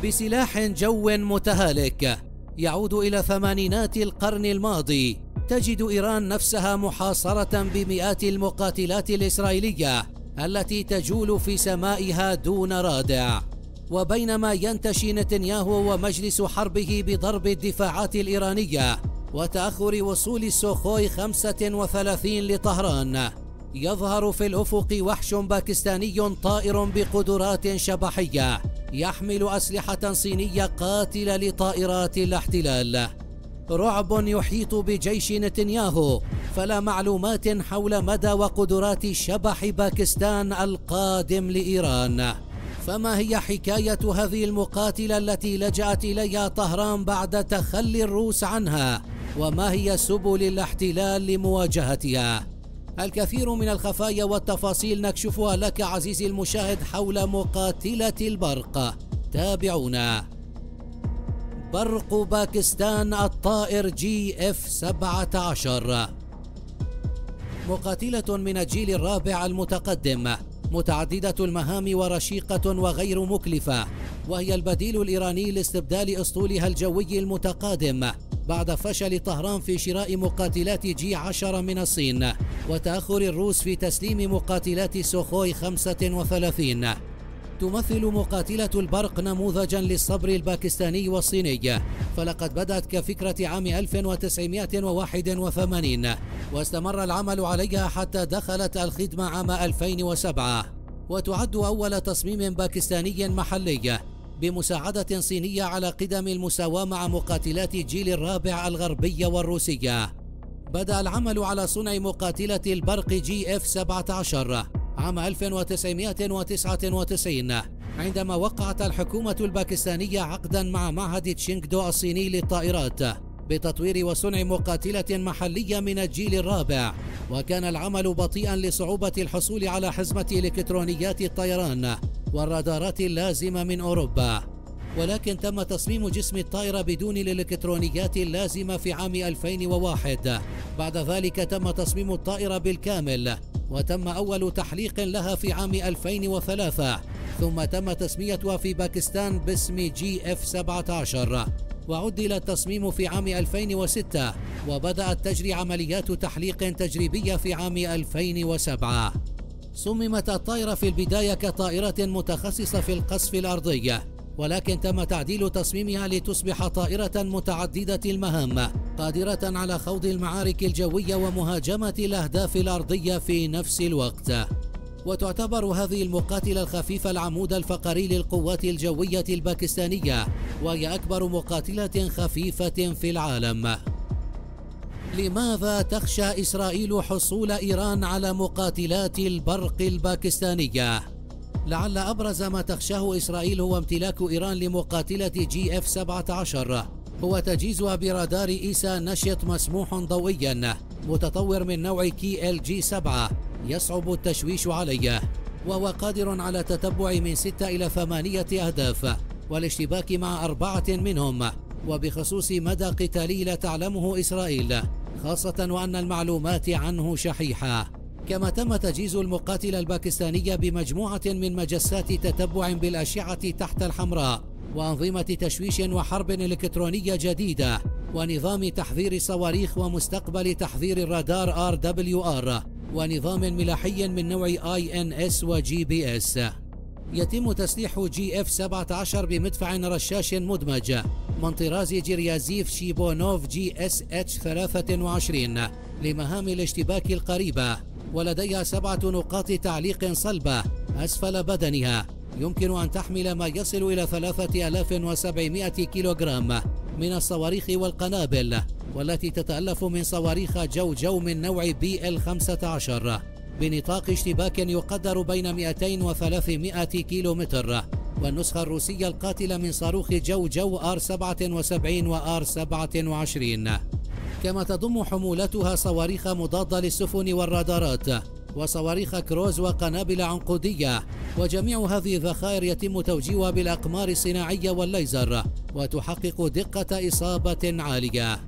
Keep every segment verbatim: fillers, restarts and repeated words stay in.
في سلاح جو متهالك يعود إلى ثمانينات القرن الماضي، تجد إيران نفسها محاصرة بمئات المقاتلات الإسرائيلية التي تجول في سمائها دون رادع. وبينما ينتشي نتنياهو ومجلس حربه بضرب الدفاعات الإيرانية وتأخر وصول السوخوي خمسة وثلاثين لطهران، يظهر في الأفق وحش باكستاني طائر بقدرات شبحية يحمل أسلحة صينية قاتلة لطائرات الاحتلال. رعب يحيط بجيش نتنياهو، فلا معلومات حول مدى وقدرات شبح باكستان القادم لإيران. فما هي حكاية هذه المقاتلة التي لجأت إليها طهران بعد تخلي الروس عنها؟ وما هي سبل الاحتلال لمواجهتها؟ الكثير من الخفايا والتفاصيل نكشفها لك عزيزي المشاهد حول مقاتلة البرق. تابعونا. برق باكستان الطائر جي اف سبعة عشر، مقاتلة من الجيل الرابع المتقدم، متعددة المهام ورشيقة وغير مكلفة، وهي البديل الإيراني لاستبدال أسطولها الجوي المتقادم بعد فشل طهران في شراء مقاتلات جي عشرة من الصين وتأخر الروس في تسليم مقاتلات سوخوي خمسة وثلاثين. تمثل مقاتلة البرق نموذجا للصبر الباكستاني والصيني، فلقد بدأت كفكرة عام ألف وتسعمائة وواحد وثمانين واستمر العمل عليها حتى دخلت الخدمة عام ألفين وسبعة، وتعد أول تصميم باكستاني محلي بمساعدة صينية على قدم المساواة مع مقاتلات الجيل الرابع الغربية والروسية. بدأ العمل على صنع مقاتلة البرق جي اف سبعة عشر عام ألف وتسعمائة وتسعة وتسعين، عندما وقعت الحكومة الباكستانية عقدا مع معهد تشينغدو الصيني للطائرات بتطوير وصنع مقاتلة محلية من الجيل الرابع. وكان العمل بطيئا لصعوبة الحصول على حزمة إلكترونيات الطيران والرادارات اللازمة من أوروبا، ولكن تم تصميم جسم الطائرة بدون الإلكترونيات اللازمة في عام ألفين وواحد. بعد ذلك تم تصميم الطائرة بالكامل، وتم أول تحليق لها في عام ألفين وثلاثة، ثم تم تسميتها في باكستان باسم جي اف سبعة عشر، وعدل التصميم في عام ألفين وستة، وبدأت تجري عمليات تحليق تجريبية في عام ألفين وسبعة. صممت الطائرة في البداية كطائرة متخصصة في القصف الأرضي، ولكن تم تعديل تصميمها لتصبح طائرة متعددة المهام قادرة على خوض المعارك الجوية ومهاجمة الأهداف الأرضية في نفس الوقت. وتعتبر هذه المقاتلة الخفيفة العمود الفقري للقوات الجوية الباكستانية، وهي أكبر مقاتلة خفيفة في العالم. لماذا تخشى إسرائيل حصول إيران على مقاتلات البرق الباكستانية؟ لعل أبرز ما تخشاه إسرائيل هو امتلاك إيران لمقاتلة جي اف سبعة عشر، هو تجهيزها برادار إيسا نشط مسموح ضوئيا متطور من نوع كي ال جي سبعة يصعب التشويش عليه، وهو قادر على تتبع من ستة إلى ثمانية أهداف والاشتباك مع أربعة منهم، وبخصوص مدى قتالي لا تعلمه إسرائيل، خاصة وأن المعلومات عنه شحيحة. كما تم تجهيز المقاتلة الباكستانية بمجموعة من مجسات تتبع بالأشعة تحت الحمراء، وأنظمة تشويش وحرب إلكترونية جديدة، ونظام تحذير صواريخ ومستقبل تحذير الرادار آر دبليو آر، ونظام ملاحي من نوع آي إن إس وجي بي إس. يتم تسليح جي اف سبعة عشر بمدفع رشاش مدمج من طراز جريازيف شيبونوف جي اس اتش ثلاثة وعشرين لمهام الاشتباك القريبة، ولديها سبعة نقاط تعليق صلبة أسفل بدنها، يمكن أن تحمل ما يصل إلى ثلاثة آلاف وسبعمائة كيلوغرام من الصواريخ والقنابل، والتي تتألف من صواريخ جو جو من نوع بي ال خمسة عشر بنطاق اشتباك يقدر بين مئتين وثلاثمائة كيلومتر، والنسخة الروسية القاتلة من صاروخ جو جو آر سبعة وسبعين و آر سبعة وعشرين. كما تضم حمولتها صواريخ مضادة للسفن والرادارات، وصواريخ كروز وقنابل عنقودية، وجميع هذه الذخائر يتم توجيهها بالأقمار الصناعية والليزر، وتحقق دقة إصابة عالية.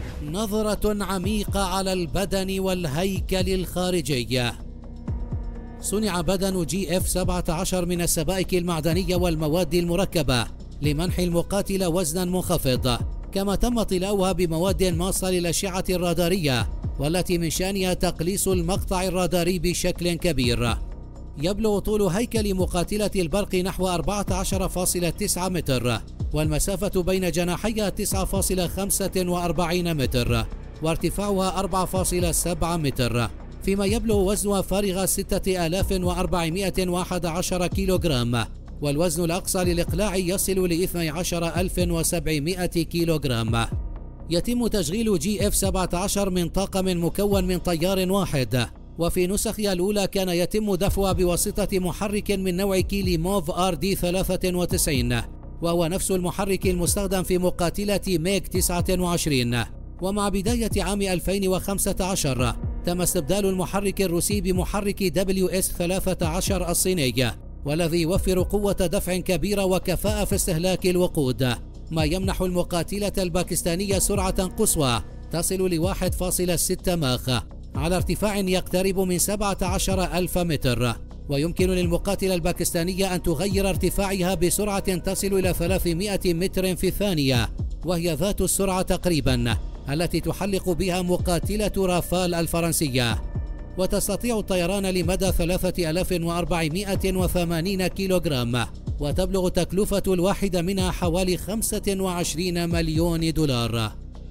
نظرة عميقة على البدن والهيكل الخارجي. صنع بدن جي إف سبعة عشر من السبائك المعدنية والمواد المركبة لمنح المقاتلة وزنا منخفض، كما تم طلاؤها بمواد ماصة للأشعة الرادارية والتي من شأنها تقليص المقطع الراداري بشكل كبير. يبلغ طول هيكل مقاتلة البرق نحو أربعة عشر فاصلة تسعة متر، والمسافة بين جناحيها تسعة فاصلة خمسة وأربعين متر، وارتفاعها أربعة فاصلة سبعة متر، فيما يبلغ وزنها فارغ ستة آلاف وأربعمائة وأحد عشر كيلوغرام، والوزن الأقصى للإقلاع يصل ل اثني عشر ألف وسبعمائة كيلوغرام. يتم تشغيل جي إف سبعة عشر من طاقم مكون من طيار واحد، وفي نسخها الأولى كان يتم دفعها بواسطة محرك من نوع كيلي موف آر دي ثلاثة وتسعين، وهو نفس المحرك المستخدم في مقاتلة ميغ تسعة وعشرين. ومع بداية عام ألفين وخمسة عشر تم استبدال المحرك الروسي بمحرك دبليو إس ثلاثة عشر الصيني، والذي يوفر قوة دفع كبيرة وكفاءة في استهلاك الوقود، ما يمنح المقاتلة الباكستانية سرعة قصوى تصل ل واحد فاصلة ستة ماخ على ارتفاع يقترب من سبعة عشر ألف متر، ويمكن للمقاتلة الباكستانية أن تغير ارتفاعها بسرعة تصل إلى ثلاثمائة متر في الثانية، وهي ذات السرعة تقريبا التي تحلق بها مقاتلة رافال الفرنسية. وتستطيع الطيران لمدى ثلاثة آلاف وأربعمائة وثمانين كيلوغرام، وتبلغ تكلفة الواحدة منها حوالي خمسة وعشرين مليون دولار.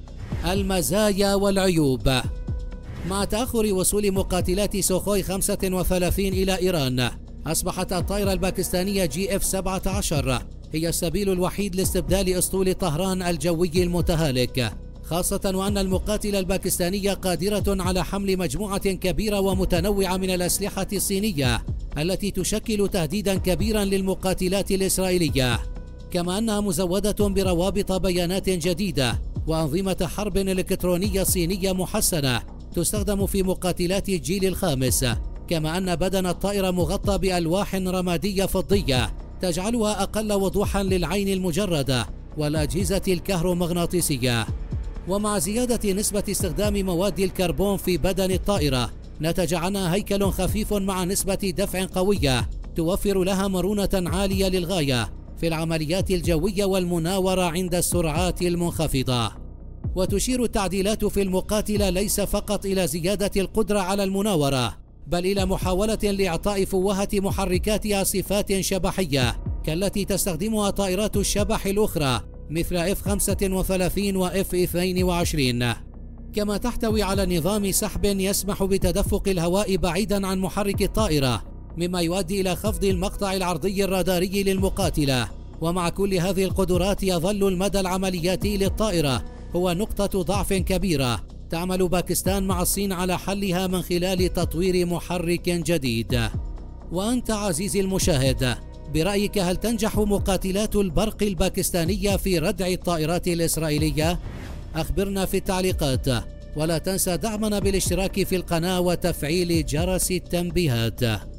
المزايا والعيوب. مع تأخر وصول مقاتلات سوخوي خمسة وثلاثين إلى إيران، أصبحت الطائرة الباكستانية جي إف سبعة عشر هي السبيل الوحيد لاستبدال أسطول طهران الجوي المتهالك، خاصة وأن المقاتلة الباكستانية قادرة على حمل مجموعة كبيرة ومتنوعة من الأسلحة الصينية التي تشكل تهديدا كبيرا للمقاتلات الإسرائيلية، كما أنها مزودة بروابط بيانات جديدة وأنظمة حرب إلكترونية صينية محسنة تستخدم في مقاتلات الجيل الخامس، كما أن بدن الطائرة مغطى بألواح رمادية فضية تجعلها أقل وضوحا للعين المجردة والأجهزة الكهرومغناطيسية. ومع زيادة نسبة استخدام مواد الكربون في بدن الطائرة، نتج عنها هيكل خفيف مع نسبة دفع قوية توفر لها مرونة عالية للغاية في العمليات الجوية والمناورة عند السرعات المنخفضة. وتشير التعديلات في المقاتلة ليس فقط إلى زيادة القدرة على المناورة، بل إلى محاولة لإعطاء فوهة محركاتها صفات شبحية كالتي تستخدمها طائرات الشبح الأخرى مثل إف خمسة وثلاثين و إف اثنين وعشرين، كما تحتوي على نظام سحب يسمح بتدفق الهواء بعيدا عن محرك الطائرة، مما يؤدي إلى خفض المقطع العرضي الراداري للمقاتلة. ومع كل هذه القدرات يظل المدى العملياتي للطائرة هو نقطة ضعف كبيرة تعمل باكستان مع الصين على حلها من خلال تطوير محرك جديد. وأنت عزيزي المشاهد، برأيك هل تنجح مقاتلات البرق الباكستانية في ردع الطائرات الإسرائيلية؟ أخبرنا في التعليقات، ولا تنسى دعمنا بالاشتراك في القناة وتفعيل جرس التنبيهات.